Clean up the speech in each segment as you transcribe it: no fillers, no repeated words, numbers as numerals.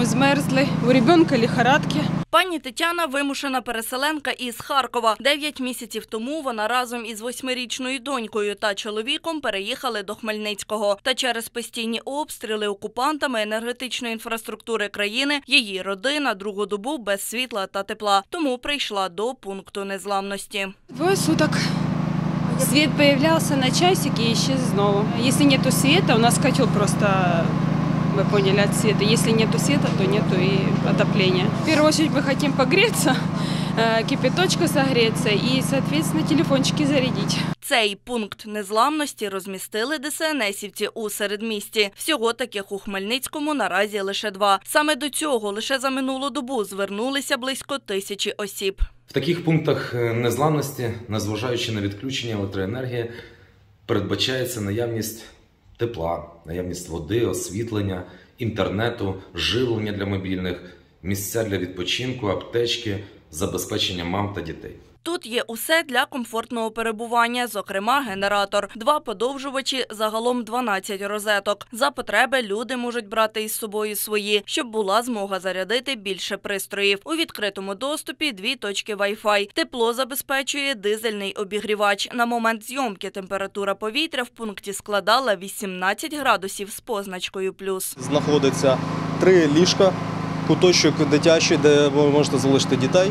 змерзли, у ребенка лихорадки. Пані Тетяна – вимушена переселенка із Харкова. 9 місяців тому вона разом із 8-річною донькою та чоловіком переїхали до Хмельницького. Та через постійні обстріли окупантами енергетичної інфраструктури країни її родина другу добу без світла та тепла. Тому прийшла до пункту незламності. 2 суток. Свет появлялся на часик и исчез снова. Если нету света, у нас котел просто, вы поняли, от света. Если нету света, то нету и отопления. В первую очередь мы хотим погреться, кипяточка согреться и, соответственно, телефончики зарядить. Цей пункт незламності розмістили ДСНСівці у середмісті. Всього таких у Хмельницькому наразі лише 2. Саме до цього лише за минулу добу звернулися близько 1000 осіб. В таких пунктах незламності, незважаючи на відключення електроенергії, передбачається наявність тепла, наявність води, освітлення, інтернету, живлення для мобільних, місця для відпочинку, аптечки, забезпечення мам та дітей. Тут є усе для комфортного перебування, зокрема генератор, 2 подовжувачі, загалом 12 розеток. За потреби люди можуть брати із собою свої, щоб була змога зарядити більше пристроїв. У відкритому доступі 2 точки Wi-Fi. Тепло забезпечує дизельний обігрівач. На момент зйомки температура повітря в пункті складала 18 градусів з позначкою плюс. Знаходиться 3 ліжка, куточок дитячий, де ви можете залишити дітей.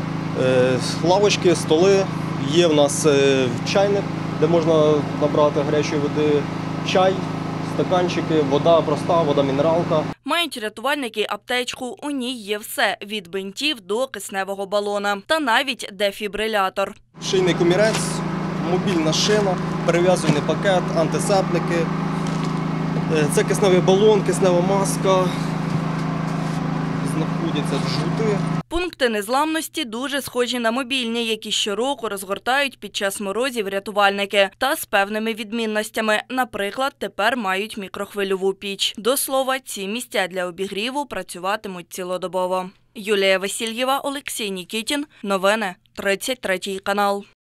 Лавочки, столи, є в нас чайник, де можна набрати гарячої води, чай, стаканчики, вода проста, вода мінералка. Мають рятувальники аптечку, у ній є все – від бинтів до кисневого балона. Та навіть дефібрилятор. Шийний комірець, мобільна шина, перев'язувальний пакет, антисептики, це кисневий балон, киснева маска, знаходяться джгути. Пункти незламності дуже схожі на мобільні, які щороку розгортають під час морозів рятувальники. Та з певними відмінностями. Наприклад, тепер мають мікрохвильову піч. До слова, ці місця для обігріву працюватимуть цілодобово. Юлія Васильєва, Олексій Нікітін. Новини. 33 канал.